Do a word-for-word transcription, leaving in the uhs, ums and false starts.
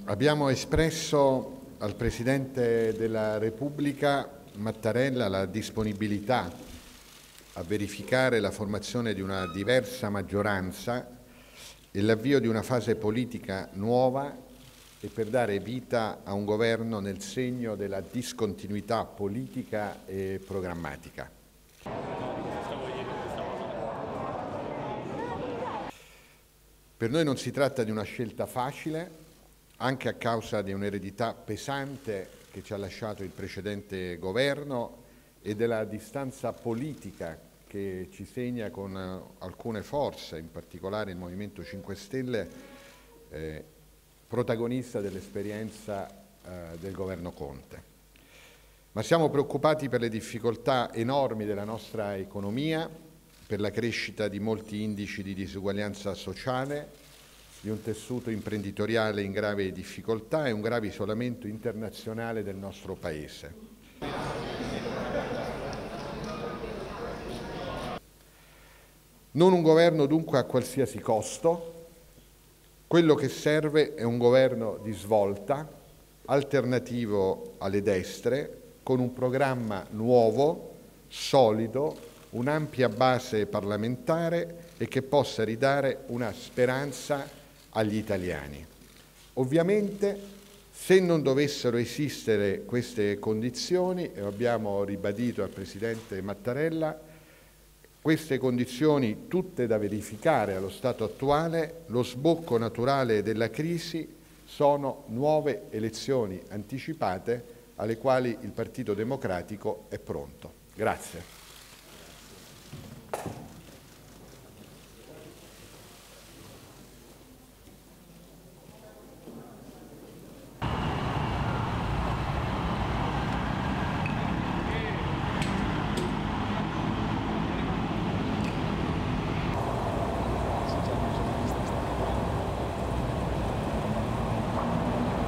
Abbiamo espresso al Presidente della Repubblica Mattarella la disponibilità a verificare la formazione di una diversa maggioranza e l'avvio di una fase politica nuova e per dare vita a un governo nel segno della discontinuità politica e programmatica. Per noi non si tratta di una scelta facile, anche a causa di un'eredità pesante che ci ha lasciato il precedente governo e della distanza politica che ci segna con alcune forze, in particolare il Movimento cinque Stelle, eh, protagonista dell'esperienza eh, del governo Conte. Ma siamo preoccupati per le difficoltà enormi della nostra economia, per la crescita di molti indici di disuguaglianza sociale, di un tessuto imprenditoriale in grave difficoltà e un grave isolamento internazionale del nostro Paese. Non un governo dunque a qualsiasi costo, quello che serve è un governo di svolta, alternativo alle destre, con un programma nuovo, solido, un'ampia base parlamentare e che possa ridare una speranza agli italiani. Ovviamente, se non dovessero esistere queste condizioni, e lo abbiamo ribadito al Presidente Mattarella, queste condizioni tutte da verificare allo stato attuale, lo sbocco naturale della crisi sono nuove elezioni anticipate alle quali il Partito Democratico è pronto. Grazie.